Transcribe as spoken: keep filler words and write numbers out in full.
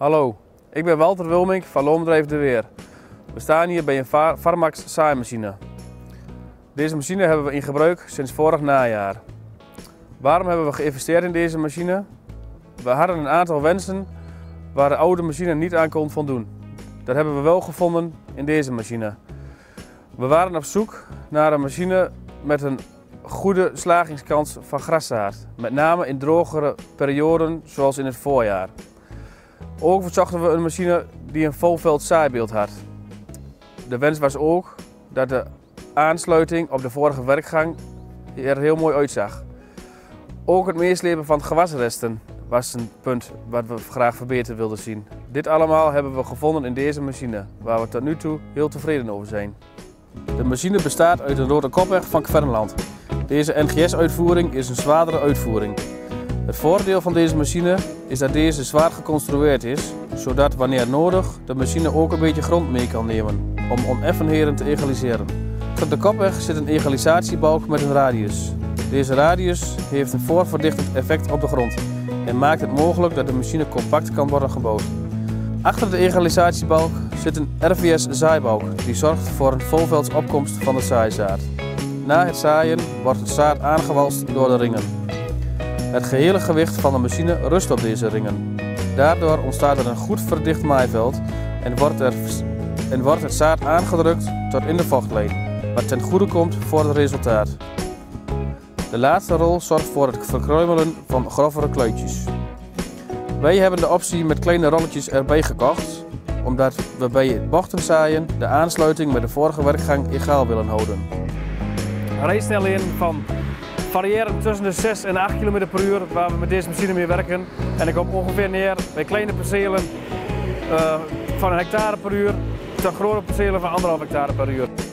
Hallo, ik ben Walter Wilmink van Loonbedrijf De Weer. We staan hier bij een Farmax zaaimachine. Deze machine hebben we in gebruik sinds vorig najaar. Waarom hebben we geïnvesteerd in deze machine? We hadden een aantal wensen waar de oude machine niet aan kon voldoen. Dat hebben we wel gevonden in deze machine. We waren op zoek naar een machine met een goede slagingskans van graszaad. Met name in drogere perioden zoals in het voorjaar. Ook zochten we een machine die een volveld zaaibeeld had. De wens was ook dat de aansluiting op de vorige werkgang er heel mooi uitzag. Ook het meeslepen van gewasresten was een punt wat we graag verbeterd wilden zien. Dit allemaal hebben we gevonden in deze machine, waar we tot nu toe heel tevreden over zijn. De machine bestaat uit een rode kopweg van Kvernland. Deze N G S-uitvoering is een zwaardere uitvoering. Het voordeel van deze machine is dat deze zwaar geconstrueerd is, zodat wanneer nodig de machine ook een beetje grond mee kan nemen, om oneffenheden te egaliseren. Op de kopweg zit een egalisatiebalk met een radius. Deze radius heeft een voorverdichtend effect op de grond en maakt het mogelijk dat de machine compact kan worden gebouwd. Achter de egalisatiebalk zit een R V S-zaaibalk die zorgt voor een volveldsopkomst van het zaaizaad. Na het zaaien wordt het zaad aangewalst door de ringen. Het gehele gewicht van de machine rust op deze ringen. Daardoor ontstaat er een goed verdicht maaiveld en wordt, er, en wordt het zaad aangedrukt tot in de vochtlijn, wat ten goede komt voor het resultaat. De laatste rol zorgt voor het verkruimelen van grovere kluitjes. Wij hebben de optie met kleine rolletjes erbij gekocht, omdat we bij het bochtenzaaien de aansluiting met de vorige werkgang egaal willen houden. Rijsnelheden van variëren tussen de zes en acht kilometer per uur waar we met deze machine mee werken. En ik kom ongeveer neer bij kleine percelen uh, van een hectare per uur tot grote percelen van anderhalf hectare per uur.